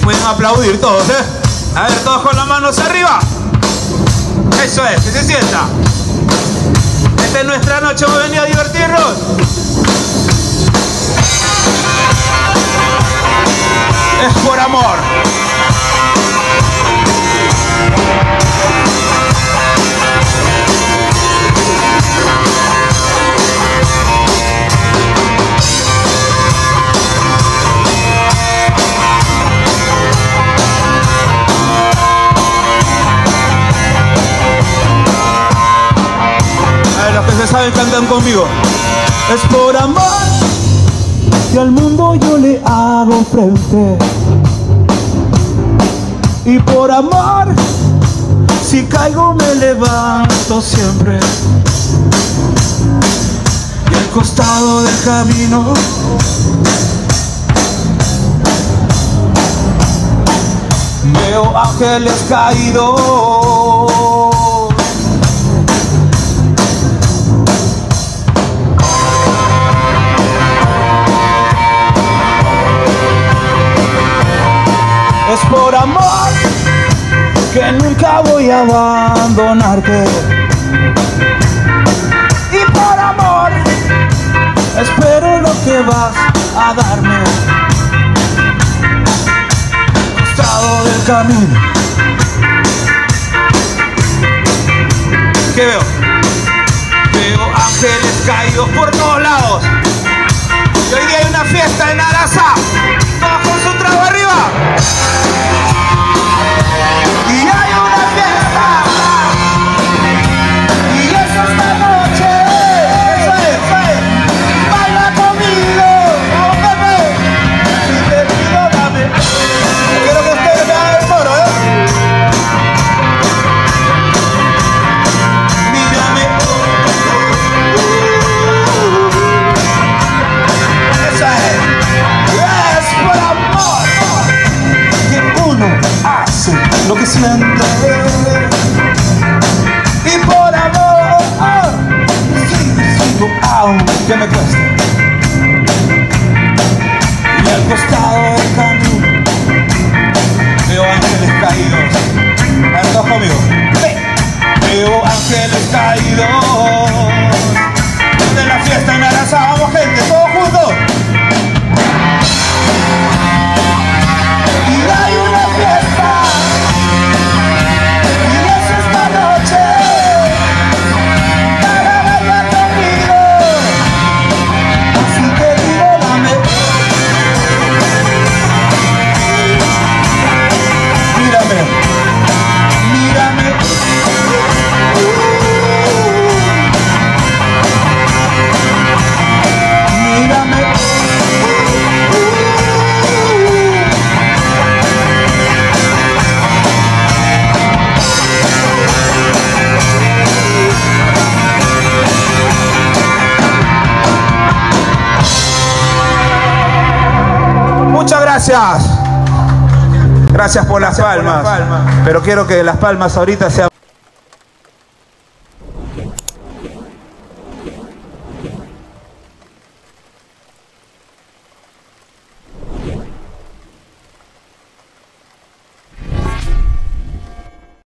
pueden aplaudir todos, ¿eh? A ver, todos con las manos arriba. Eso es, que se sienta. Esta es nuestra noche, hemos venido a divertirnos. Es por amor. Que se saben cantan conmigo. Es por amor que al mundo yo le hago frente, y por amor si caigo me levanto siempre. Y al costado del camino veo ángeles caídos. Es por amor que nunca voy a abandonarte, y por amor espero lo que vas a darme. Al costado del camino, ¿qué veo? Veo ángeles caídos por todos lados. Y hoy día hay una fiesta en Arazá. Todos con su trago arriba. Y hay una fiesta. Y eso esta noche. Eso es. Baila conmigo. Vamos, Pepe. Si te pido, dame. Quiero que ustedes me hagan el coro, ¿eh? Mírame. Esa es. Es por amor que uno hace lo que siente, y por amor sigo aunque me cueste. Y al costado del camino veo ángeles caídos. A ver, todos conmigo. Veo ángeles caídos. De la fiesta en Arazá, vamos gente, todos juntos. Y hay una fiesta. Y es esta noche. Para bailar conmigo. Así que digo, dame. Mírame. Mírame. Mírame. Muchas gracias. Gracias por las palmas. Pero quiero que las palmas ahorita sean